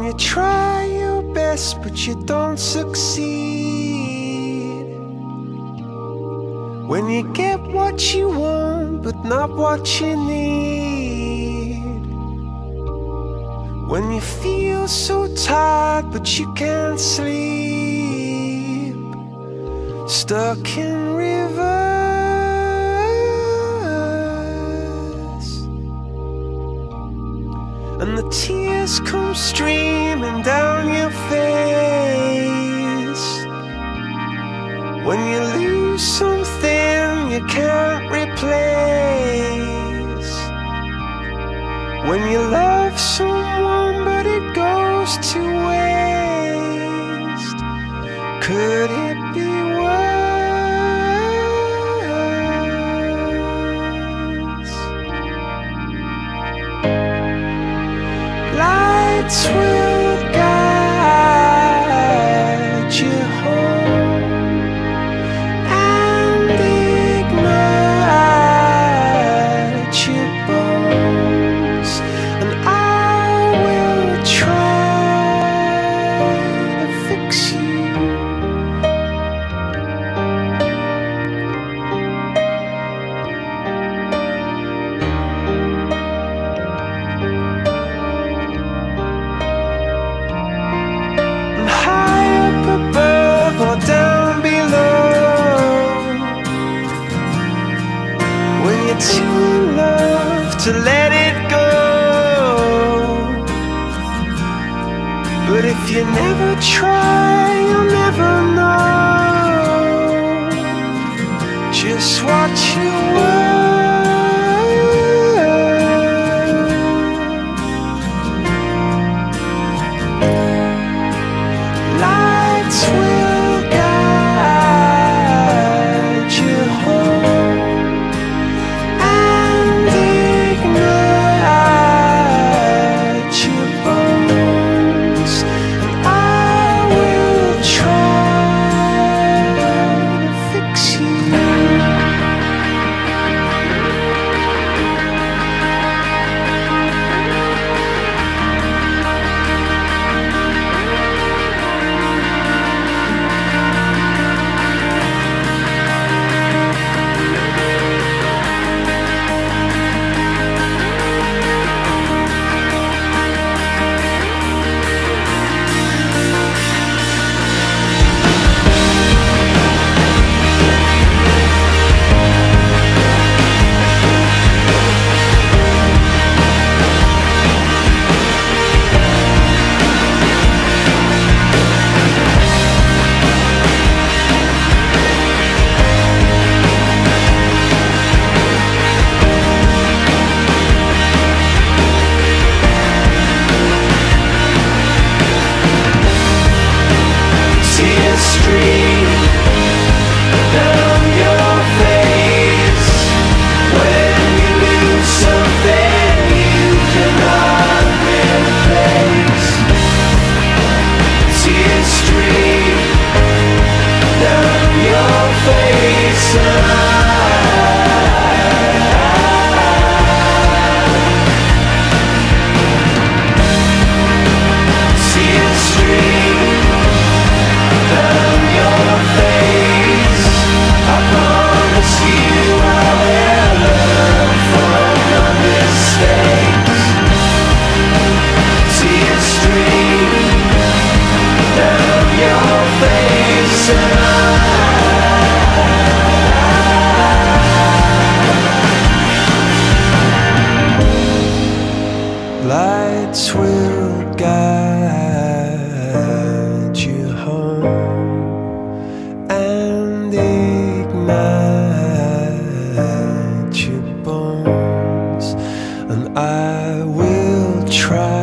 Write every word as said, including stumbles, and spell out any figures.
you try your best but you don't succeed, when you get what you want but not what you need, when you feel so tired but you can't sleep, stuck in rivers, and the tears come streaming down your face, when you lose something you can't replace, when you love someone but it goes to waste. Could it be worse? Lights will guide you home and ignite your bones, and I will try to fix you. And high up above or down below, when you're too in love to let it go. But if you never try, you'll never know just what you were. Lights will guide you home and ignite your bones, and I will try to fix you. Tears stream down your face when you lose something you cannot replace. Tears stream down your face, and tears stream down your face. I promise you I will learn from your mistakes. Tears stream down your face, and lights will guide you home and ignite your bones, and I will try